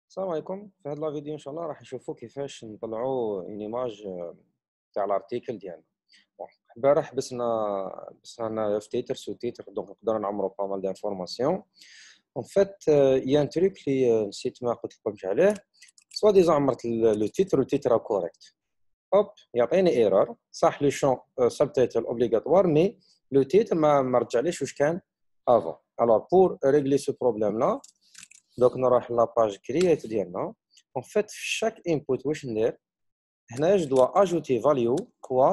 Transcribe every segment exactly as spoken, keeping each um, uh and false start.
السلام عليكم. في هذا الفيديو ان شاء الله راح نشوفوا كيفاش نطلعوا اون ايماج تاع الارتيكل ديالنا. البارح بسنا بسنا في تيتر سو تيتر دونك نقدر نعمروا با مال دانفورماسيون. اون فيت يا ان تريك اللي نسيت ما قلت لكمش عليه، سوا ديزا عمرت لو تيتر والتيتر كوريكت، هوب يعطيني ايرور صح لو شون سب تايتل اوبليغاتوار مي لو تيتر ما مرجعليش واش كان افون. الوغ بور ريغلي سو بروبليم لا دوك نروح لاباج كرييت ديالنا. اون فيت في شاك انبوت واش ندير هنا جو دوا اجوتي فاليو كوا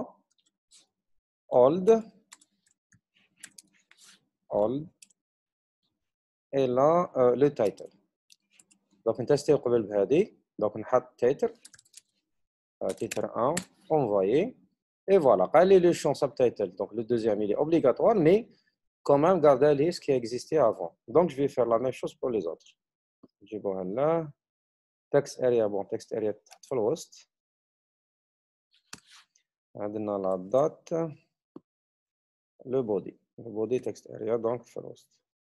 اولد اولد اي لا لو تايتل. دوك نتستيو قبل بهادي، دوك نحط تايتر تايتر واحد انفويي اي فوالا قال لي لو شون سب تايتل دونك لو دوزيام il est obligatoire mais quand même garder les ce qui existait avant. Donc je vais faire la même chose pour les autres. نجيبوها هنا text area. bon text area تحت في الوسط، عندنا لا دات لو بودي لو بودي تكست اريا دونك في الوسط.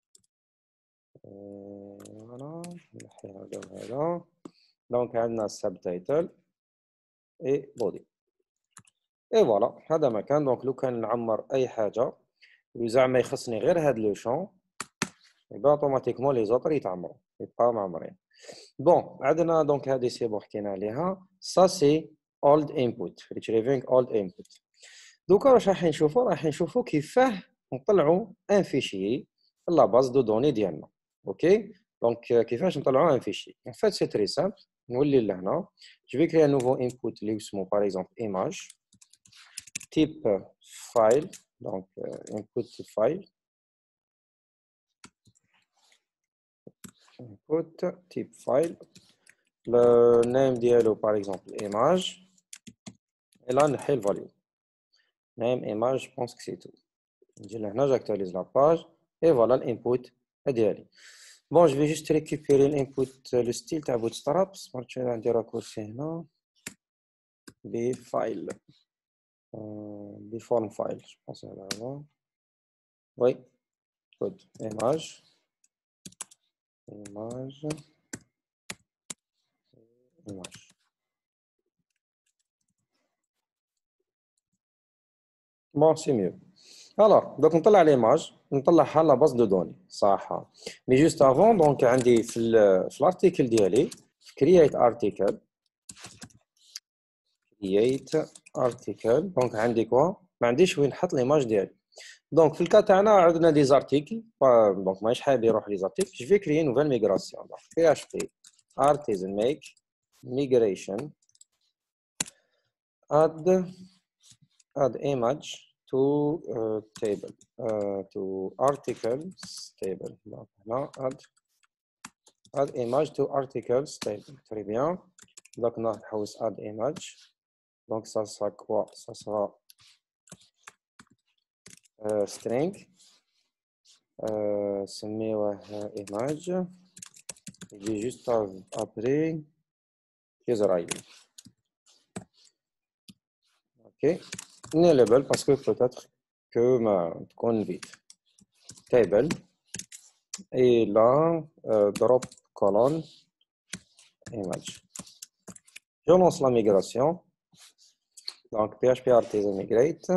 فوالا نحي هذا وهذا. دونك عندنا السب تايتل اي بودي اي فوالا هذا مكان. دونك لو كان نعمر اي حاجه وزعما يخصني غير هذا لو شون يبقى اوتوماتيكمون لي زوطر يتعمروا يبقاو معمرين. بون عندنا دونك هذه سي بون حكينا عليها سا سي اولد انبوت ريتريفينغ اولد انبوت. دوكا واش راح نشوفوا راح نشوفوا كيفاه نطلعوا ان فيشي لا باز دو دوني ديالنا. اوكي دونك كيفاش نطلعوا ان فيشي ان فيت سي تري سامبل. نولي لهنا جو في كريا نوفو انبوت اللي اسمه باغ اكزومبل ايماج تيب فايل. دونك انبوت فايل انبوت تيب فايل le name ديالو باغ اكزومبل ايماج et là نحي الفاليو name image je pense que c'est tout. نجي لهنا j'actualise la page et voilà l'input ديالي. bon je vais juste récupérer l'input le style تاع bootstrap. سمارت عندي راكورسي هنا ب file ب form file je pense هذا هو. oui good image image image bon c'est mieux. alors donc نطلع ليماج نطلعها لا باز دو دوني صح. مي جوست افون دونك عندي في ال في الارتيكل ديالي كرييت ارتيكل كرييت ارتيكل دونك عندي كوا ما عنديش وين نحط ليماج ديالي. دونك في الكا تاعنا عندنا دي زارتيكل دونك ماهيش حاب يروح لي زارتيكل جو في كريي نوفيل ميغراسيون دونك بي اش بي artisan make migration add add image to uh, table uh, to articles table. donc là add add image to articles table. très bien. donc نحوس add image donc ça sera quoi ça sera uh, string uh, سميوه image يجي juste après Israël. ok نلبل parce que peut-être que ما تكون vite table et là euh, drop colonne image. je lance la migration donc php artisan migrate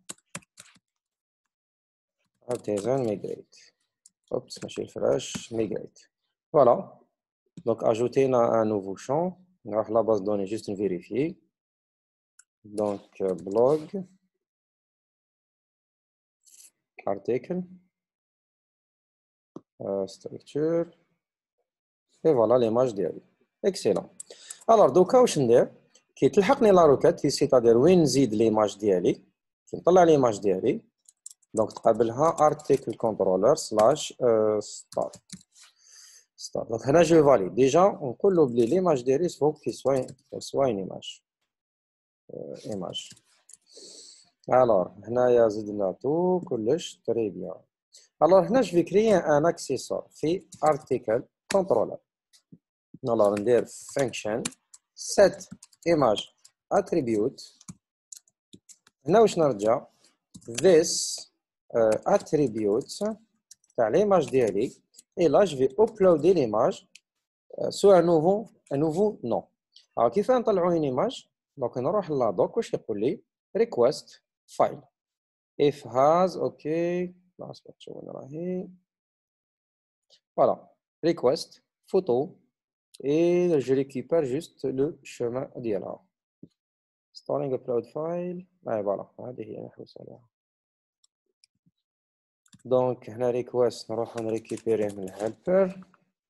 artisan migrate oups ماشي الفراش migrate. voilà donc ajouter un nouveau champ. نروح la base de données juste vérifier. donc blog article euh, structure et voilà l'image ديالي. excellent. alors دوكا واش ندير كي تلحقني لا روكات في سيتادير وين نزيد ليماج ديالي كي نطلع ليماج ديالي دونك تقابلها article controller slash start start. دونك هنا جو فاليد ديجا نقول له بلي ليماج ديالي فوق كي سوا سوا ايماج ايماج. alors هنايا زدنا تو كلش تري بيان. alors هنا جو في كريي ان اكسيسور في article controller. alors ندير function set image attribute. هنا واش نرجع this uh, attribute تاع ليماج ديالي et là je vais uploader l'image سو ان نوفو ان نوفو نو. alors كيف نطلعوا une image؟ دونك نروح للدوك واش يقول لي request file if has اوكي لحظه شوف وين راهي voilà request photo et je récupère juste le chemin ديالها storing upload file اي فوالا هذه هي نحوس عليها. دونك هنا request نروح نريكيبيريه من الهيلبر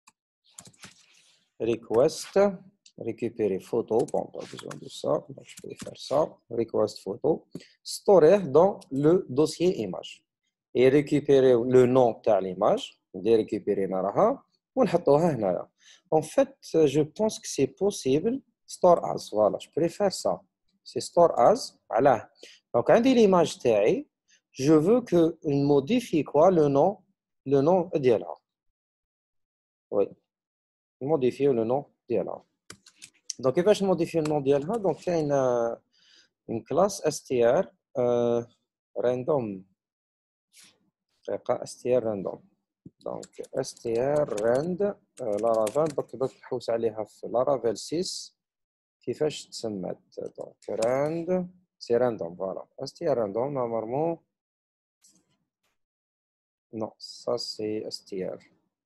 request récupérer photo, bon, pas besoin de ça, donc je peux faire ça, request photo, storer dans le dossier image et récupérer le nom de l'image, de récupérer naraha, ou نحطوها هنايا. En fait, je pense que c'est possible store as, voilà, je préfère ça. C'est store as, voilà. Donc عندي l'image تاعي, je veux que il modifie quoi le nom, le nom ديالها. Oui. Modifier le nom ديالها. Donc, كيفاش نموديفي النون ديالها؟ دونك كاين une classe str euh, random دقيقة str random دونك str rand laravel دوك دوك نحوس عليها في laravel ستة كيفاش تسمات دونك rand سي random فوالا str random normalement non ça c'est str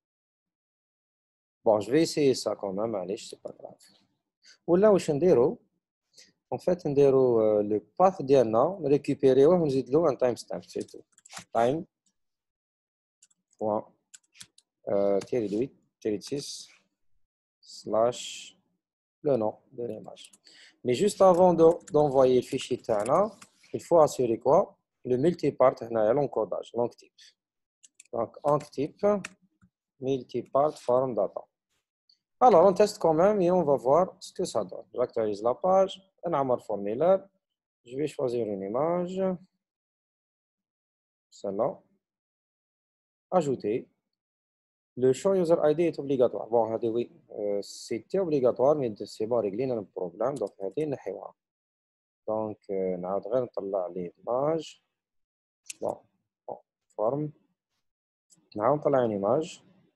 bon je vais essayer ça quand même معليش c'est pas grave ولا واش نديرو en fait نديرو le path ديالنا نريكوبيريوه ونزيد له un timestamp c'est tout time point tiret huit tiret six slash le nom de l'image. Mais juste avant d'envoyer le fichier تاعنا il faut assurer quoi le multipart هنايا l'encodage long type donc long type multipart form data. Alors on teste quand même et on va voir ce que ça donne. J'actualise la page, un amar formulaire, je vais choisir une image, celle-là, ajouter. Le champ user I D est obligatoire. Bon, oui, euh, c'était obligatoire, mais c'est bon, régler le problème. Donc, donc on a l'image. Bon, bon, forme. On a une image.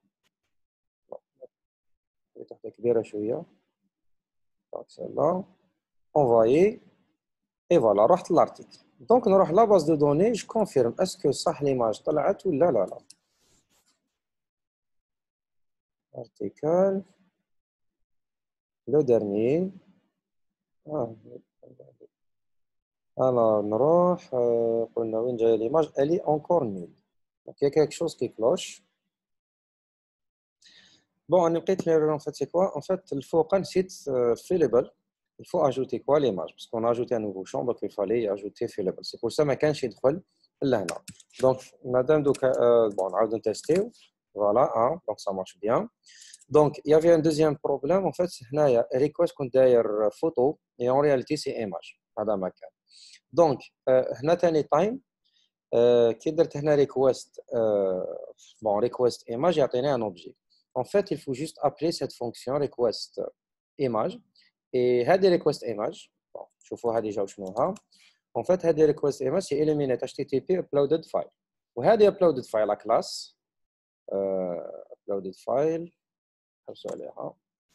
Donc, celle-là. Envoyer. Et voilà, رحت l'article. Donc, on a la base de données. Je confirme. Est-ce que ça l'image طلعت ou là, là, là. Article. Le dernier. Ah. Alors, نروح قلنا وين جايه l'image, elle est encore nulle. Donc, il y a quelque chose qui cloche. Bon, on لقيت l'erreur en fait, c'est quoi? En fait, il faut un site fillable. Il faut ajouter quoi l'image? Parce qu'on a ajouté un nouveau champ, donc il fallait ajouter fillable. C'est pour ça que ما كانش يدخل là. Donc, madame, donc, euh, bon, on a testé. Voilà, hein, donc ça marche bien. Donc, il y avait un deuxième problème. En fait, il y a request qu'on d'ailleurs photo et en réalité, c'est image. هذا ما كان. Donc, هنا ثاني time كي درت هنا request bon request image يعطيني un objet. En fait, il faut juste appeler cette fonction request image et هذه request image bon شوفوها ديجا وشنوها. En fait, هذه request image c'est éliminer H T T P uploaded file وهذه uploaded file la classe uploaded file حبسوا عليها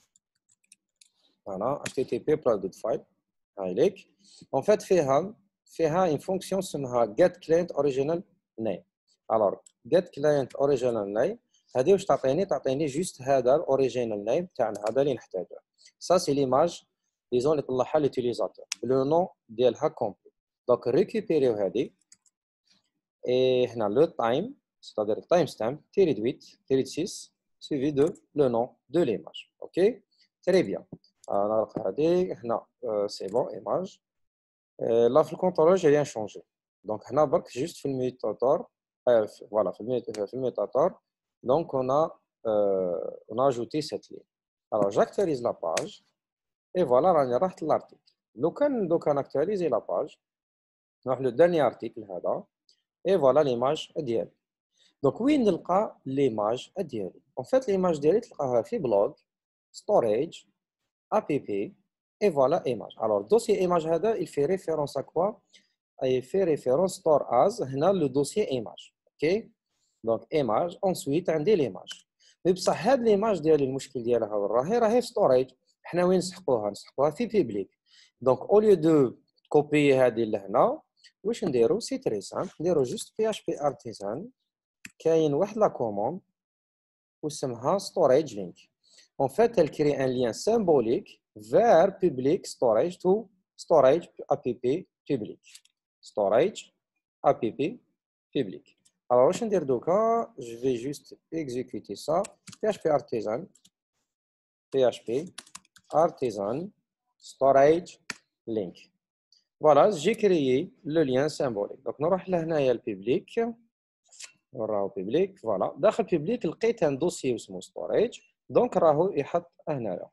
voilà H T T P uploaded file هايليك. En fait, فيها فيها une fonction اسمها get client original name. alors get client original name هذه واش تعطيني تعطيني جوست هذا الاوريجينال نيم تاعنا هذا اللي نحتاجه. ça c'est l'image disons اللي طلعها l'utilisateur le nom ديالها complet. donc récupérer هذه et هنا le time c'est-à-dire le timestamp tiret huit tiret six suivi de le nom de l'image. OK très bien. alors هذه هنا c'est bon image. là في الكونترول j'ai rien changé. donc هنا برك juste في الميتاتور voilà في الميتاتور. Donc, on a, euh, on a ajouté cette ligne. Alors, j'actualise la page. Et voilà, on a l'article. Donc, on actualise la page. Donc, le dernier article. Et voilà l'image d'hier. Donc, oui, on a l'image d'hier. En fait, l'image d'hier, on a fait blog, storage, app. Et voilà l'image. Alors, le dossier image, il fait référence à quoi? Il fait référence store as, le dossier image. OK? Donc, image. Ensuite, on a l'image. مي بصح هاد ليماج ديالي المشكل ديالها وين راهي راهي في ستوريج. حنا وين نسحقوها؟ نسحقوها في بيبليك. دونك او ليو دو كوبي هادي لهنا واش نديرو؟ سي تري سامبل، نديرو جوست بي اش بي ارتيزان، كاين واحد لا كوموند واسمها storage link. En fait, elle crée un lien symbolique vers public storage to storage app public. Storage app public. Alors, je vais dire je vais juste exécuter ça. Php artisan, php artisan storage link. Voilà, j'ai créé le lien symbolique. Donc, nous allons là le public. راهو بيبليك. فوالا داخل بيبليك لقيت ان دوسي اسمه ستوريج، دونك راهو يحط هنايا.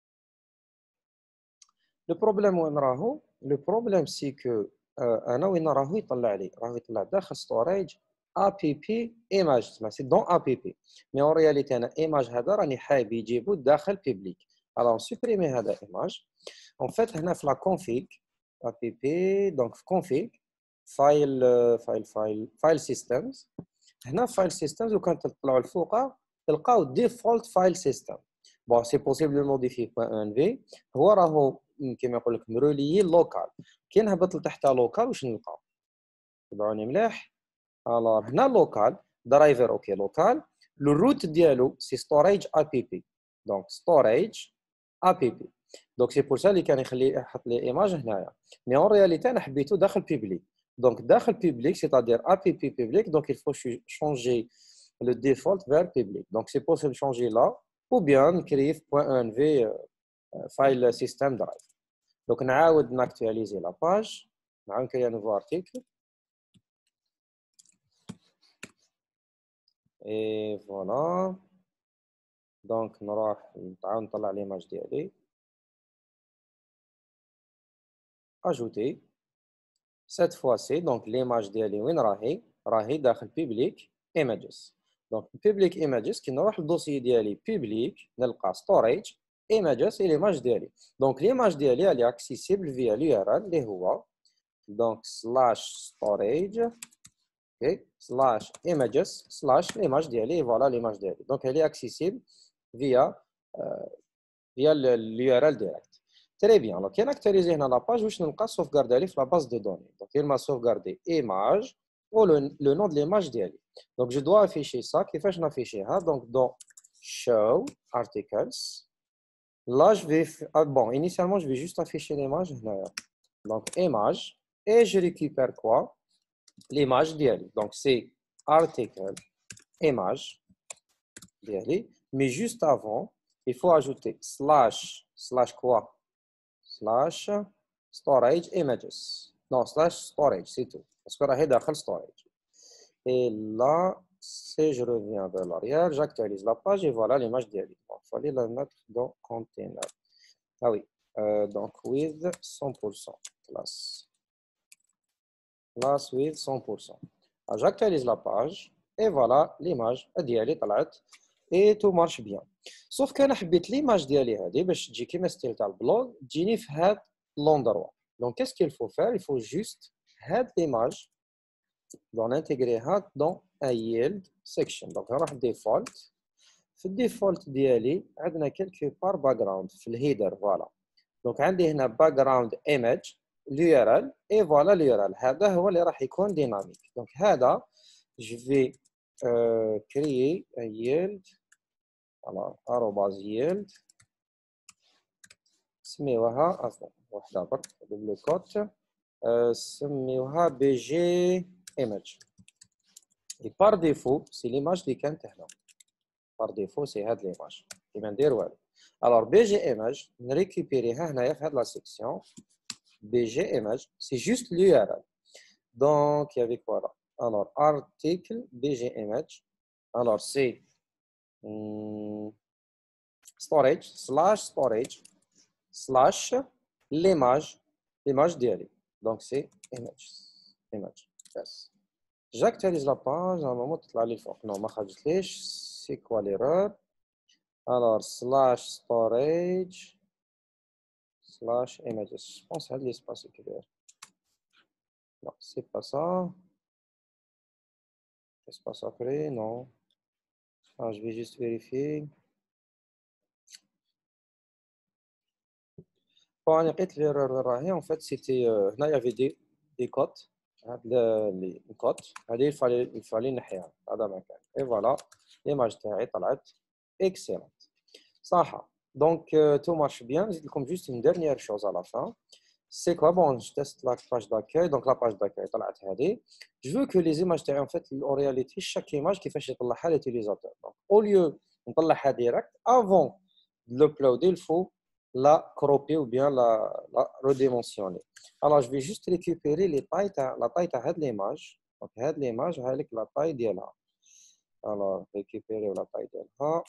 لو بروبليم وين راهو؟ لو بروبليم سي كو انا وين راهو يطلع لي؟ راهو يطلع داخل ستوريج ا بي بي ايماج، تسمى سي دون ا بي بي، مي اون رياليتي انا ايماج هذا راني حايب يجيبو داخل بيبليك. الوغ سوبريمي هذا ايماج. اون فيت هنا في لا كونفيغ ا بي بي، دونك في كونفيغ فايل فايل فايل فايل سيستمز. هنا فايل سيستمز وكان تطلعوا الفوق تلقاو ديفولت فايل سيستم. بون سي بوسيبل موديفي بوان ان في، هو راهو كيما يقول لك مرولي لوكال. كي نهبط لتحت لوكال واش نلقى؟ تبعوني مليح. الوغ هنا لوكال درايفر اوكي لوكال، لو روت ديالو سي ستوريج اي بي بي، دونك ستوريج اي بي بي. دونك سي بور سا اللي كان يخلي يحط لي ايماج هنايا، مي اون رياليتي انا حبيتو داخل بيبليك. Donc, dans le public, c'est-à-dire app public, donc il faut changer le default vers public. Donc, c'est possible de changer là, ou bien créer .env euh, file system drive. Donc, on va actualiser la page. On va créer un nouveau article. Et voilà. Donc, on va نطلع l'image d'IA. Ajouter. Cette fois-ci, donc l'image ديالي وين راهي؟ راهي داخل public images. Donc public images كي نروح للدوسي ديالي public نلقى storage images et l'image ديالي. Donc l'image ديالي elle est accessible via l'U R L اللي هو donc slash storage okay slash images slash l'image ديالي. Voilà l'image ديالي. Donc elle est accessible via euh, via l'U R L direct. Très bien. Alors, quand on actualise la page, je vais sauvegarder la base de données. Donc, il m'a sauvegardé image ou le, le nom de l'image. Donc, je dois afficher ça. Qu'est-ce que je vais afficher? Donc, dans show articles, là, je vais. Ah, bon, initialement, je vais juste afficher l'image. Donc, image. Et je récupère quoi? L'image d'Ali. Donc, c'est article, image d'Ali. Mais juste avant, il faut ajouter slash, slash quoi? slash storage images. Non, slash storage, c'est tout. Parce que là, dans storage. Et là, si je reviens vers l'arrière, j'actualise la page et voilà l'image d'Ali. Il fallait la mettre dans container. Ah oui, euh, donc with cent pour cent class. Class with cent pour cent. J'actualise la page et voilà l'image d'Ali طلعت. Et tout marche bien. Sauf que je veux l'image ديالي هذه باش تجي كيما ستيل تاع البلوغ تجيني في هاد l'endroit. Donc qu'est-ce qu'il faut faire? Il faut juste هاد l'image dans l'intégrer dans un yield section. Donc نروح default. في الديفولت ديالي عندنا quelque part background في الهيدر. voilà. Donc عندي هنا background image l'U R L et voilà l'U R L. هذا هو اللي راح يكون dynamique. Donc هذا je vais euh, créer un yield. Alors arrobase yield سميوها اصلا واحده برك دبل كوت سميوها بي جي image. et par défaut c'est l'image اللي كانت هنا. par défaut c'est هاد l'image كيما ندير والو. alors بي جي image نريكوبيريها هنايا في هاد لا سيكسيون. بي جي image c'est juste l'U R L. donc il y avait quoi là? alors article بي جي image. alors c'est hmm, storage slash storage slash l'image l'image d'Ali. Donc c'est image image yes. J'actualise la page à un moment تطلع لي الفوق. non ما خرجتليش. c'est quoi l'erreur? alors slash storage slash images. je pense هذا اللي se passe كده. non c'est pas ça. espace après non Alors, je vais juste vérifier. Bon, لقيت l'erreur راهي en fait c'était euh, هنا il y avait des des cotes هاد لي cotes هذه il fallait il fallait نحيها هذا ما كان et voilà l'image تاعي طلعت excellente صح. donc euh, tout marche bien. نزيد لكم juste une dernière chose à la fin. C'est quoi? Bon, je teste la page d'accueil. Donc, la page d'accueil, طلعت هذه. Je veux que les images تاعي en fait en réalité chaque image كيفاش يطلعها l'utilisateur. Donc, au lieu نطلعها direct avant de l'uploader, il faut la cropper ou bien la, la redimensionner. Alors, je vais juste récupérer les tailles تاع la taille تاع هذه l'image. Donc, هذه l'image هذيك la taille ديالها. Alors, récupérer la taille ديالها.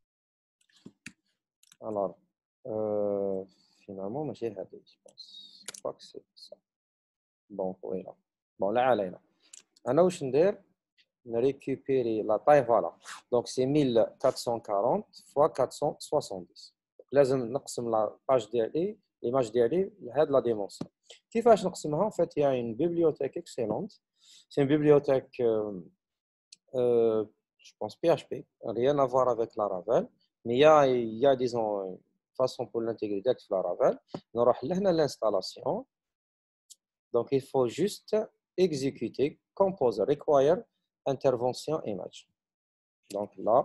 Alors, euh, finalement, ماشي هذه je pense. Je crois que c'est ça. Bon, voilà. Bon, là, علينا. أنا واش ندير؟ نريكوبيري لا طاي فوالا. دونك سي mille quatre cent quarante fois quatre cent soixante-dix. لازم نقسم لا باج ديالي ليماج ديالي لهاد لا ديمونسيون. كيفاش نقسمها؟ En fait, il y a une bibliothèque excellente. C'est une bibliothèque, euh, euh, je pense P H P, rien à voir avec Laravel, mais il y a, il y a disons, une façon pour l'intégrer avec Laravel. نروح لهنا l'installation. Donc, il faut juste exécuter compose require intervention image. Donc là,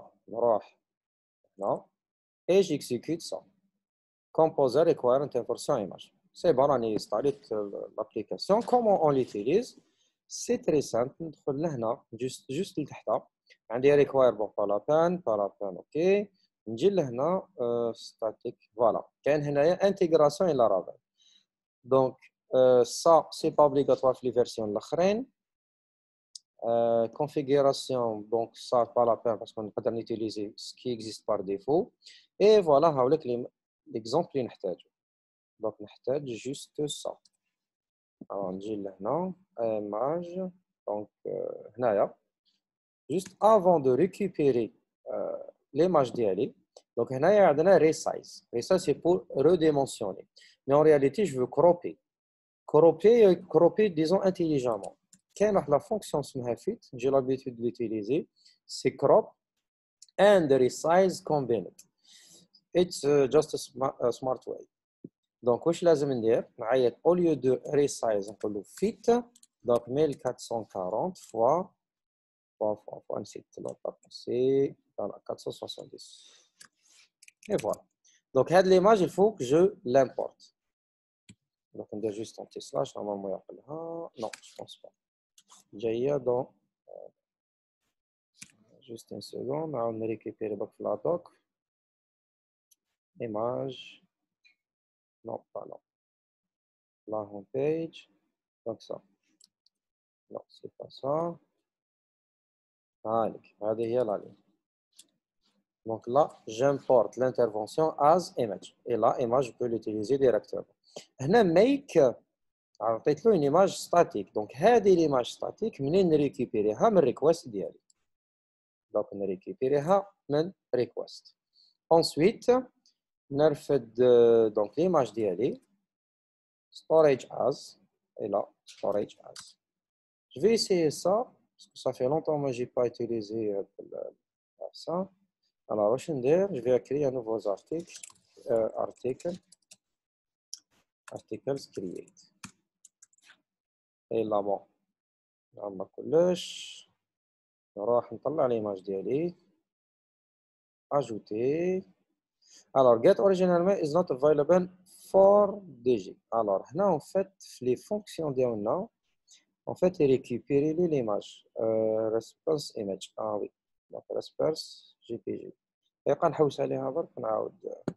là, et j'exécute ça. Compose require intervention image. C'est bon, on a installé l'application. Comment on l'utilise? C'est très simple. ندخل لهنا juste juste لتحت. عندي require bon pas la peine, pas la peine, ok. نجي لهنا static, voilà. كاين هنايا intégration إلى Laravel. Donc euh, ça c'est pas obligatoire في les versions الاخرين. Euh, configuration, donc ça pas la peine parce qu'on peut utiliser ce qui existe par défaut. Et voilà avec l'exemple اللي نحتاجه. Donc نحتاج juste ça. Alors نجي لهنا image. Donc euh, هنايا juste avant de récupérer euh, l'image ديالي. Donc هنايا عندنا resize. Resize c'est pour redimensionner. Mais en réalité je veux cropper. Cropper, cropper disons intelligemment. كاين واحد لا فونكسيون اسمها fit, j'ai l'habitude de l'utiliser, c'est crop and resize combined. It's uh, just a smart, a smart way. Donc واش لازم ندير؟ نعيط au lieu de resize نقولوا fit. Donc mille quatre cent quarante fois fois fois fois نسيت l'autre, c'est quatre cent soixante-dix. Et voilà. Donc هاد l'image il faut que je l'importe. Donc on dit juste en petit slash normalement يعقلها. Non, je pense pas. جايه dans juste une seconde, on va récupérer la doc, image, non pas là, la home page, donc ça, non c'est pas ça, allez, regardez là, donc là j'importe l'intervention as image, et là image je peux l'utiliser directement. هنا make عطيت له une image statique, donc هذه l'image statique منين نريكوبيريها من request ديالي. Donc نريكوبيريها من request. Ensuite نرفد donc l'image d'IALI, storage as, et là, storage as. Je vais essayer ça, parce que ça fait longtemps que je n'ai pas utilisé ça. Alors, je vais créer un nouveau article, euh, article, articles create. Et là, bon, نعمل كلش نروح نطلع l'image ديالي, ajouter. Alors, get originellement is not available for D G. Alors, là, en fait, les fonctions ديالنا, en fait, il récupère l'image. Euh, response image. Ah oui. Donc, response J P G. Et quand on a عليها برك نعاود.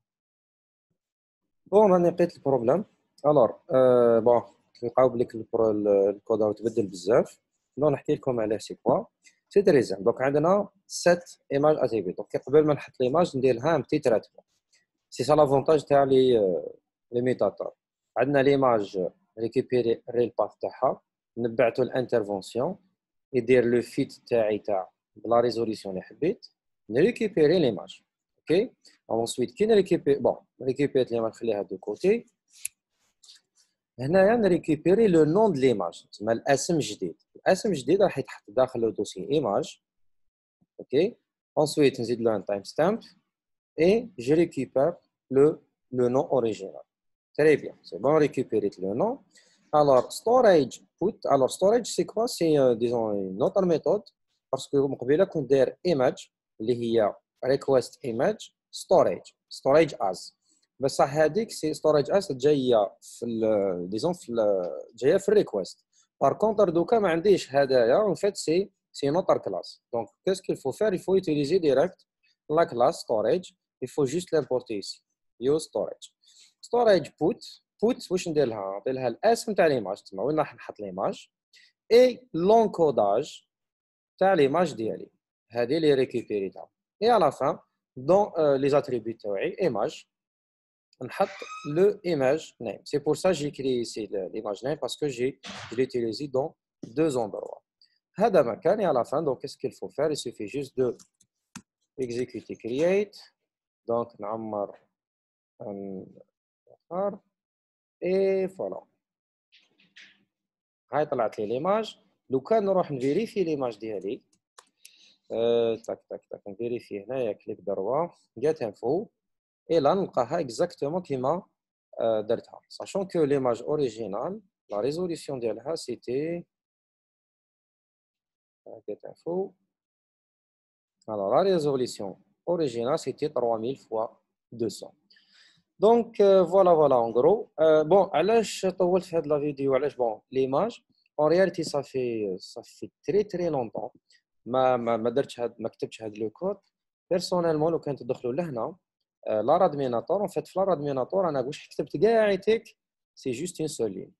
Bon, on a لقيت البروبلème. Alors, euh, bon, نلقاو بليك الكود راه تبدل بزاف. نو نحكي لكم عليه سي كوا. سي تري سامبل. دونك عندنا sept images attribuées. Donc, قبل ما نحط l'image ندير لها un petit traitement. C'est ça l'avantage تاع لي لي ميتاتور. عندنا l'image récupérer الريل باث تاعها, نبعثوا الانترفونسيون, يدير لو فيت تاعي تاع بلا ريزوليسيون اللي حبيت, نريكوبيري ليماج. اوكي. انسويت كي نريكوبيري بون ريكوبيريت ليماج نخليها دو كوتي. هنايا نريكوبيري لو نون د ليماج, تسمى الاسم جديد. الاسم جديد راح يتحط داخل لو دوسي ايماج. اوكي. Ensuite, نزيد له un timestamp et je récupère le, le nom original. Très bien, c'est bon, récupérer le nom. Alors, storage put, alors storage c'est quoi? C'est euh, disons une autre méthode parce que comme قبيله كنت داير image اللي هي request image storage storage as بصح هذيك سي storage as جايه في ال disons في ال جايه في الريكوست. par contre دوكا ما عنديش هدايا en fait c'est c'est une autre classe. Donc qu'est-ce qu'il faut faire? Il faut utiliser direct la classe storage. Il faut juste l'importer ici. Use storage. Storage put put واش ندير لها؟ ندير لها الاسم تاع ليماج تما وين راح نحط ليماج اي لونكوداج تاع ليماج ديالي هذه اللي ريكوبيريتها اي على فان دون لي زاتريبيوت تاعي ايماج نحط لو ايماج نيم. سي بور سا جي كري ici l'image name parce que j'ai je l'ai utilisé dans deux endroits. هذا مكان et à la fin donc qu'est-ce qu'il faut faire? Il suffit juste de exécuter create donc نعمر un et voilà. هاي طلعت لي ليماج. لو كان نروح نفيريفي ليماج ديالي أه تاك تاك تاك نفيريفي هنايا كليك دروا جات انفو اي لا نلقاها اكزاكتومون كيما أه درتها ساشون كو ليماج اوريجينال لا ريزوليسيون ديالها سيتي جات انفو alors la résolution originale c'était trois mille fois deux cents. Donc euh, voilà voilà en gros euh, bon علاش طولت في هاد لا فيديو علاش bon l'image en réalité ça fait ça fait très très longtemps ما ما ما درتش هاد ما كتبتش هاد لو كود بيرسونيلمون. لو كان تدخلوا لهنا لارا ادميناتور اون فيت في لارا ادميناتور انا واش كتبت كاع عيتك سي جوست اون سول لين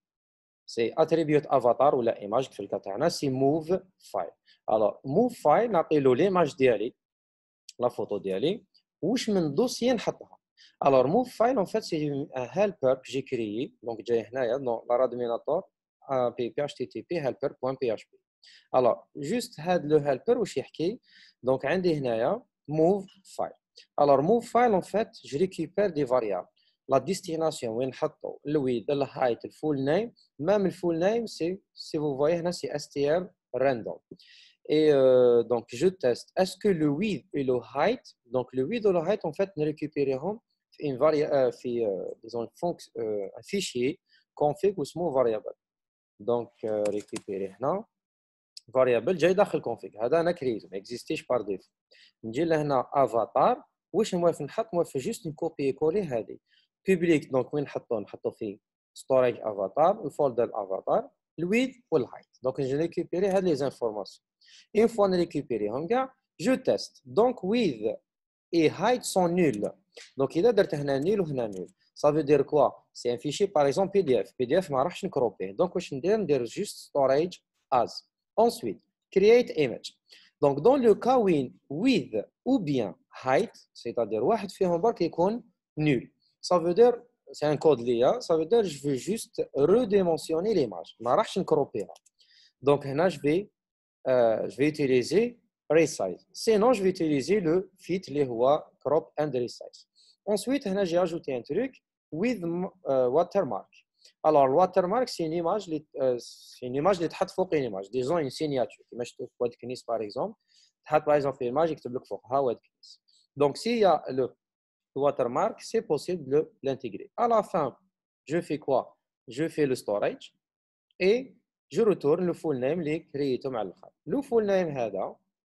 سي اتريبيوت افاتار ولا ايماج في الكا تاعنا سي موف فايل. الوغ موف فايل نعطي له ليماج ديالي لا فوتو ديالي واش من دوسيي نحطها. الوغ موف فايل اون فيت سي ان هيلبر جي كريي دونك جاي هنايا دون لارا ادميناتور بي بي اتش تي تي بي هيلبر بوين بي اتش بي. الوغ جوست هاد لو هيلبر واش يحكي دونك عندي هنايا موف فايل. الوغ موف فايل اون فيت جو ريكوبير دي فاريابل لا ديستيناسيون وين نحطو الويد الهايت الفول نيم ميم الفول نيم سي سي فو فوايي هنا سي اس تي ام راندوم. Et euh, donc, je teste. Est-ce que le width et le height, donc le width et le height, en fait, nous récupérerons une vari euh, fait, euh, disons, euh, un fichier config ou small variable. Donc, euh, récupérer là. Variable جاي داخل config. هذا أنا كريته ما existيش par défaut. نجي لهنا avatar. واش موالف نحط؟ موالف جوست نكوبي كولي هذه. public donc وين نحطو؟ نحطو في storage avatar الفولدر avatar الويدث والهايت. donc je récupérer هاد les informations. Une fois on récupéré, je teste. Donc, width et height sont nuls. Donc, il a dit nul nul. Ça veut dire quoi? C'est un fichier, par exemple, P D F. P D F, je ne vais pas cropper. Donc, je vais dire juste storage as. Ensuite, create image. Donc, dans le cas où width ou bien height, c'est-à-dire واحد فيهم برك يكون nul. Ça veut dire, c'est un code L I A, ça veut dire je veux juste redimensionner l'image. Je ne vais pas cropper. Donc, là, je vais Euh, je vais utiliser resize. Sinon, je vais utiliser le fit, les crop and resize. Ensuite, j'ai ajouté un truc with uh, watermark. Alors, le watermark, c'est une image, euh, c'est une image qui est faite une image. Disons une signature. Comme je te vois par exemple, par exemple une image qui te bloque fort. Donc, s'il y a le watermark, c'est possible de l'intégrer. À la fin, je fais quoi? Je fais le storage et je retourne le full name اللي كرييته مع الاخر. لو فول نيم هذا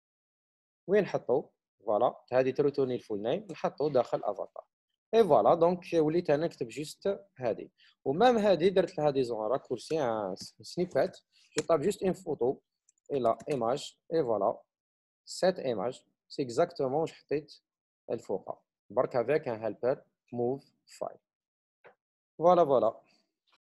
وين نحطو؟ فوالا هذه تروتورني الفول نيم نحطو داخل افاتار. اي فوالا دونك وليت انا نكتب جوست هذه ومام هذه درت لها دي زون راكورسي ان سنيبات. جو طاب جوست ان فوتو اي لا ايماج اي فوالا سيت ايماج سي اكزاكتومون واش حطيت الفوقها برك افيك ان هيلبر موف فايل. فوالا فوالا